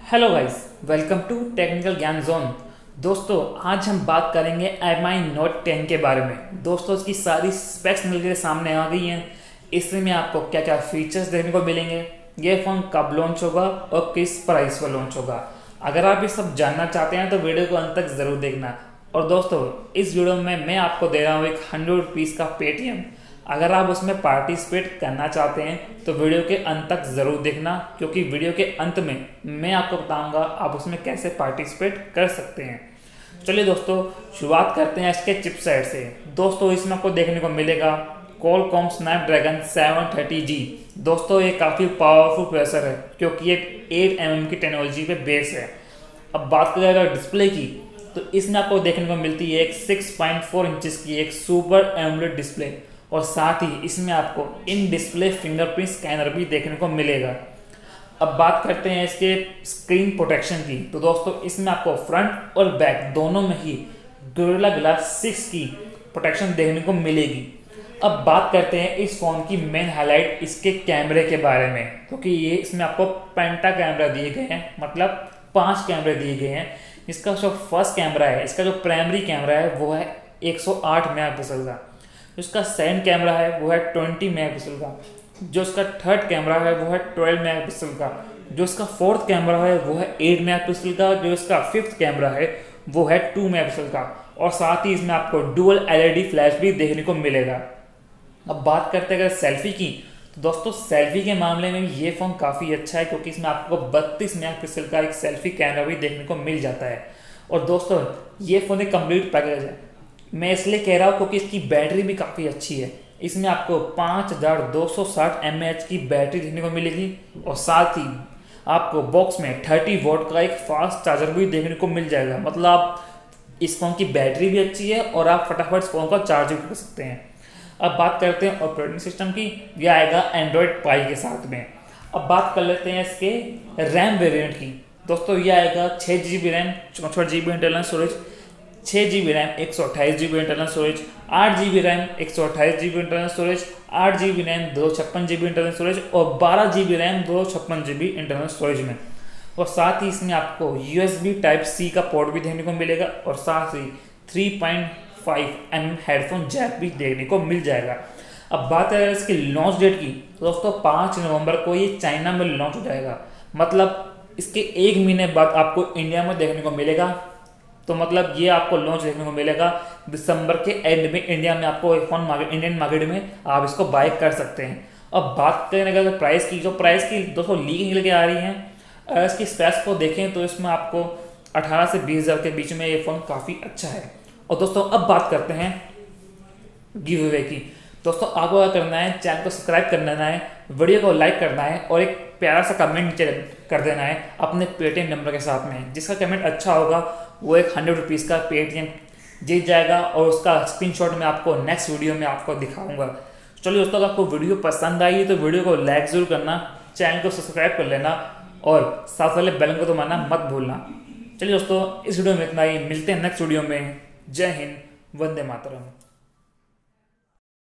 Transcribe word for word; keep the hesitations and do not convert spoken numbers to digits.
Hello guys, welcome to technical Gyan zone. दोस्तों, आज हम बात करेंगे एम आई नोट टेन के बारे में। दोस्तों, इसकी सारी स्पेक्स मिल के सामने आ गई हैं। इसमें आपको क्या क्या फीचर्स देखने को मिलेंगे, ये फ़ोन कब लॉन्च होगा और किस प्राइस पर लॉन्च होगा। अगर आप ये सब जानना चाहते हैं तो वीडियो को अंत तक ज़रूर देखना। और दोस्तों, इस वीडियो में मैं आपको दे रहा हूँ एक हंड्रेड रुपीज़ का पेटीएम। अगर आप उसमें पार्टिसिपेट करना चाहते हैं तो वीडियो के अंत तक ज़रूर देखना, क्योंकि वीडियो के अंत में मैं आपको बताऊंगा आप उसमें कैसे पार्टिसिपेट कर सकते हैं। चलिए दोस्तों, शुरुआत करते हैं इसके चिपसेट से। दोस्तों, इसमें आपको देखने को मिलेगा Qualcomm Snapdragon seven thirty G. दोस्तों, ये काफ़ी पावरफुल प्रोसेसर है क्योंकि ये एट एम एम की टेक्नोलॉजी पे बेस है। अब बात करें अगर डिस्प्ले की, तो इसमें आपको देखने को मिलती है एक सिक्स पॉइंट फोर इंचज़ की एक सुपर एमोलेड डिस्प्ले, और साथ ही इसमें आपको इन डिस्प्ले फिंगरप्रिंट स्कैनर भी देखने को मिलेगा। अब बात करते हैं इसके स्क्रीन प्रोटेक्शन की। तो दोस्तों, इसमें आपको फ्रंट और बैक दोनों में ही गोरिल्ला ग्लास सिक्स की प्रोटेक्शन देखने को मिलेगी। अब बात करते हैं इस फ़ोन की मेन हाईलाइट इसके कैमरे के बारे में, क्योंकि ये इसमें आपको पेंटा कैमरा दिए गए हैं, मतलब पांच कैमरे दिए गए हैं। इसका जो फर्स्ट कैमरा है, इसका जो प्राइमरी कैमरा है वो है एक सौ आठ मेगापिक्सल का। इसका सेकंड कैमरा है वो है ट्वेंटी मेगापिक्सल का। जो इसका थर्ड कैमरा है वो है ट्वेल्व मेगापिक्सल का। जो इसका फोर्थ कैमरा है वो है एट मेगापिक्सल का। जो इसका फिफ्थ कैमरा है वो है टू मेगापिक्सल का। और साथ ही इसमें आपको dual L E D flash भी देखने को मिलेगा। अब बात करते हैं अगर सेल्फी की, तो दोस्तों सेल्फी के मामले में ये फ़ोन काफ़ी अच्छा है, क्योंकि इसमें आपको बत्तीस मेगापिक्सल का एक सेल्फी कैमरा भी देखने को मिल जाता है। और दोस्तों, ये फ़ोन एक कंप्लीट पैकेज है। मैं इसलिए कह रहा हूँ क्योंकि इसकी बैटरी भी काफ़ी अच्छी है। इसमें आपको पाँच हज़ार दो सौ साठ एम ए एच की बैटरी देखने को मिलेगी, और साथ ही आपको बॉक्स में थर्टी वोल्ट का एक फास्ट चार्जर भी देखने को मिल जाएगा। मतलब आप इस फ़ोन की बैटरी भी अच्छी है और आप फटाफट इस फ़ोन का चार्ज भी कर सकते हैं। अब बात करते हैं ऑपरेटिंग सिस्टम की। यह आएगा एंड्रॉयड पाई के साथ में। अब बात कर लेते हैं इसके रैम वेरिएंट की। दोस्तों, यह आएगा छः जी बी रैम, चौंसठ जी बी इंटरनल स्टोरेज, छः जी बी रैम, एक सौ अट्ठाईस जी बी इंटरनल स्टोरेज, आठ जी बी रैम, एक सौ अट्ठाईस जी बी इंटरनल स्टोरेज, आठ जी बी रैम, दो सौ छप्पन जी बी इंटरनल स्टोरेज, और बारह जी बी रैम, दो सौ छप्पन जी बी इंटरनल स्टोरेज में। और साथ ही इसमें आपको U S B type C का पोर्ट भी देखने को मिलेगा, और साथ ही three point five M M headphone jack भी देखने को मिल जाएगा। अब बात है इसकी लॉन्च डेट की, तो दोस्तों पाँच नवंबर को ये चाइना में लॉन्च हो जाएगा। मतलब इसके एक महीने बाद आपको इंडिया में देखने को मिलेगा। तो मतलब ये आपको लॉन्च देखने को मिलेगा दिसंबर के एंड में। इंडिया में आपको फोन मार्केट, इंडियन मार्केट में आप इसको बाय कर सकते हैं। अब बात करें अगर प्राइस की, जो प्राइस की दोस्तों लीक निकल के आ रही हैं, अगर इसकी स्पेक्स को देखें तो इसमें आपको अठारह से बीस हज़ार के बीच में ये फ़ोन काफ़ी अच्छा है। और दोस्तों, अब बात करते हैं गिव अवे की। दोस्तों, आपको क्या करना है, चैनल को सब्सक्राइब कर लेना है, वीडियो को लाइक करना है, और एक प्यारा सा कमेंट नीचे कर देना है अपने पेटीएम नंबर के साथ में। जिसका कमेंट अच्छा होगा वो एक हंड्रेड रुपीज़ का पेटीएम जीत जाएगा, और उसका स्क्रीनशॉट मैं आपको नेक्स्ट वीडियो में आपको दिखाऊंगा। चलिए दोस्तों, अगर आपको वीडियो पसंद आई तो वीडियो को लाइक ज़रूर करना, चैनल को सब्सक्राइब कर लेना, और साथ वाले बेल को दबाना मत भूलना। चलिए दोस्तों, इस वीडियो में इतना ही। मिलते हैं नेक्स्ट वीडियो में। जय हिंद, वंदे मातरम।